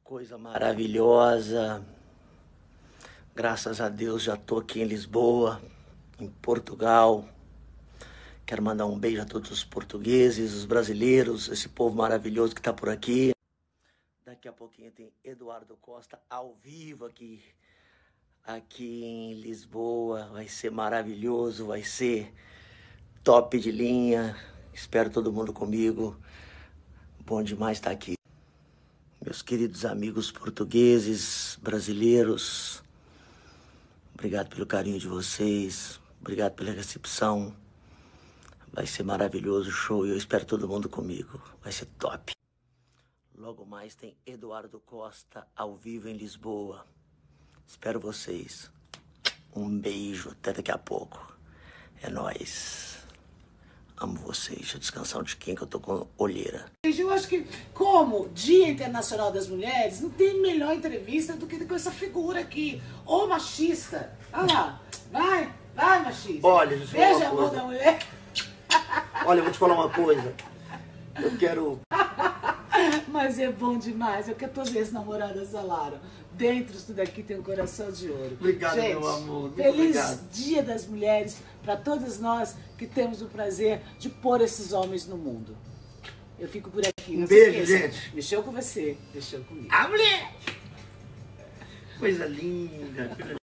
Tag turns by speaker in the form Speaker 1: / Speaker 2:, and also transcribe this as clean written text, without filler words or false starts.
Speaker 1: Coisa maravilhosa. Graças a Deus já tô aqui em Lisboa, em Portugal. Quero mandar um beijo a todos os portugueses, os brasileiros, esse povo maravilhoso que tá por aqui. Daqui a pouquinho tem Eduardo Costa ao vivo aqui em Lisboa. Vai ser maravilhoso, vai ser top de linha. Espero todo mundo comigo. Bom demais estar aqui. Meus queridos amigos portugueses, brasileiros, obrigado pelo carinho de vocês, obrigado pela recepção. Vai ser maravilhoso o show e eu espero todo mundo comigo. Vai ser top. Logo mais tem Eduardo Costa ao vivo em Lisboa. Espero vocês. Um beijo, até daqui a pouco. É nóis. Amo vocês. Deixa eu descansar um tiquinho que eu tô com olheira.
Speaker 2: Eu acho que, como Dia Internacional das Mulheres, não tem melhor entrevista do que com essa figura aqui. Ô machista. Olha lá. Vai machista.
Speaker 1: Olha, deixa eu te falar
Speaker 2: Veja a
Speaker 1: uma
Speaker 2: mão
Speaker 1: coisa.
Speaker 2: da mulher.
Speaker 1: Olha, eu vou te falar uma coisa. Eu quero...
Speaker 2: Mas é bom demais. É o que todas as namoradas falaram. Dentro disso daqui tem um coração de ouro.
Speaker 1: Obrigado,
Speaker 2: gente,
Speaker 1: meu amor. Muito
Speaker 2: feliz
Speaker 1: obrigado.
Speaker 2: Dia das Mulheres para todas nós que temos o prazer de pôr esses homens no mundo. Eu fico por aqui. Não se
Speaker 1: Beijo,
Speaker 2: esqueça.
Speaker 1: gente.
Speaker 2: Mexeu com você, mexeu comigo.
Speaker 1: A mulher! Coisa linda.